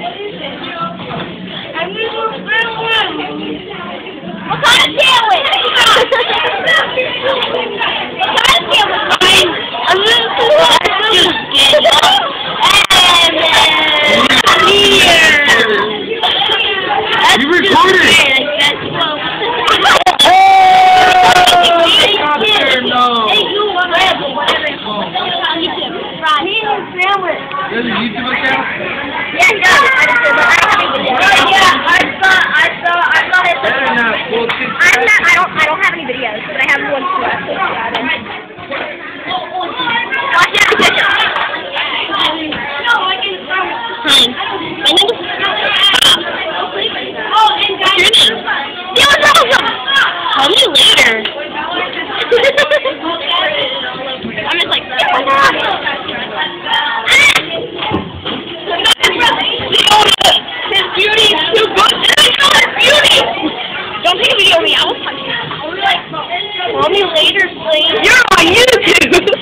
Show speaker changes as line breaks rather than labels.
What kind of sandwich? What kind of sandwich? A little
You recorded it! There's a YouTube account?
Yeah, no, I just did, but I don't have any videos. Yeah, I saw it.
Better not,
I don't have any videos, but I have one left. Watch out, picture. No, I can. Hi, my name is. Oh, and guys. What's your name? It was awesome. Call me later. I'm just like. It was awesome. His beauty is too good. Beauty. Don't take a video of me. I will punch you. Call me later, please. You're on YouTube.